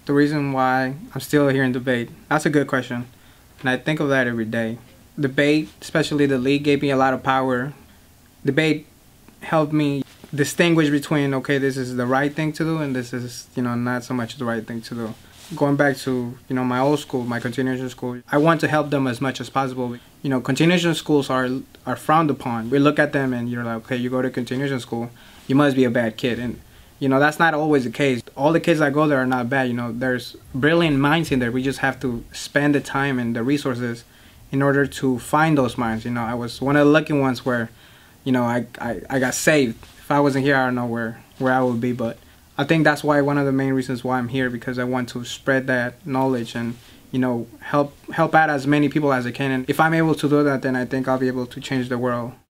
The reason why I'm still here in debate? That's a good question. And I think of that every day. Debate, especially the league, gave me a lot of power. Debate helped me distinguish between, okay, this is the right thing to do and this is, not so much the right thing to do. Going back to, my old school, my continuation school, I want to help them as much as possible. Continuation schools are frowned upon. We look at them and you're like, okay, you go to continuation school, you must be a bad kid. And that's not always the case. All the kids that go there are not bad. There's brilliant minds in there. We just have to spend the time and the resources in order to find those minds. I was one of the lucky ones where, I got saved. If I wasn't here, I don't know where I would be. But I think that's why one of the main reasons why I'm here, because I want to spread that knowledge and, help out as many people as I can. And if I'm able to do that, then I think I'll be able to change the world.